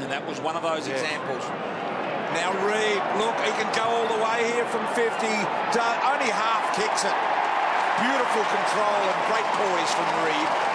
And that was one of those examples. Now Reid, look, he can go all the way here from 50. Only half kicks it. Beautiful control and great poise from Reid.